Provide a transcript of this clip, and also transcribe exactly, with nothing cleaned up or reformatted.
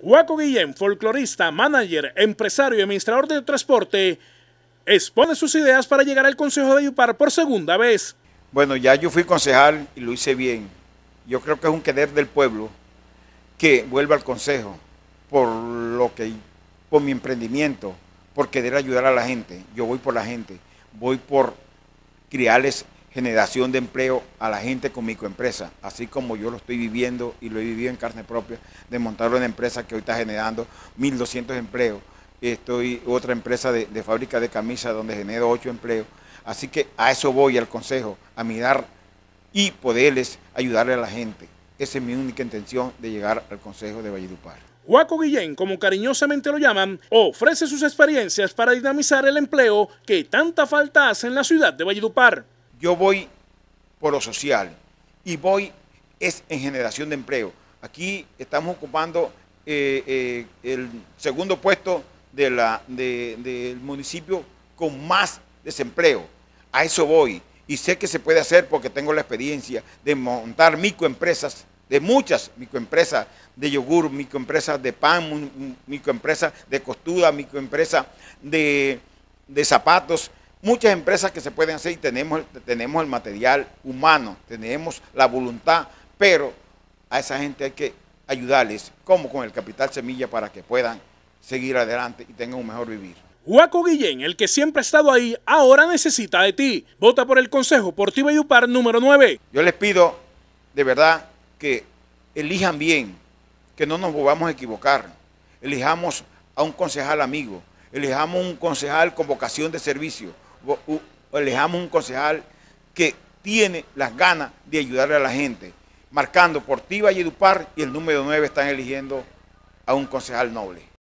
Juaco Guillén, folclorista, manager, empresario y administrador de transporte, expone sus ideas para llegar al Consejo de Valledupar por segunda vez. Bueno, ya yo fui concejal y lo hice bien. Yo creo que es un querer del pueblo que vuelva al consejo por lo que, por mi emprendimiento, por querer ayudar a la gente. Yo voy por la gente, voy por crearles generación de empleo a la gente con microempresa, así como yo lo estoy viviendo y lo he vivido en carne propia, de montar una empresa que hoy está generando mil doscientos empleos. Estoy otra empresa de, de fábrica de camisas donde genero ocho empleos. Así que a eso voy al consejo, a mirar y poderles ayudarle a la gente. Esa es mi única intención de llegar al consejo de Valledupar. Juaco Guillén, como cariñosamente lo llaman, ofrece sus experiencias para dinamizar el empleo que tanta falta hace en la ciudad de Valledupar. Yo voy por lo social y voy es en generación de empleo. Aquí estamos ocupando eh, eh, el segundo puesto de la, de, del municipio con más desempleo. A eso voy y sé que se puede hacer porque tengo la experiencia de montar microempresas, de muchas microempresas de yogur, microempresas de pan, microempresas de costura, microempresas de, de zapatos, muchas empresas que se pueden hacer y tenemos, tenemos el material humano, tenemos la voluntad, pero a esa gente hay que ayudarles, como con el capital semilla, para que puedan seguir adelante y tengan un mejor vivir. Juaco Guillén, el que siempre ha estado ahí, ahora necesita de ti. Vota por el Consejo por ti Valledupar número nueve. Yo les pido de verdad que elijan bien, que no nos volvamos a equivocar. Elijamos a un concejal amigo, elijamos un concejal con vocación de servicio, elijamos un concejal que tiene las ganas de ayudarle a la gente. Marcando por ti Valledupar y el número nueve están eligiendo a un concejal noble.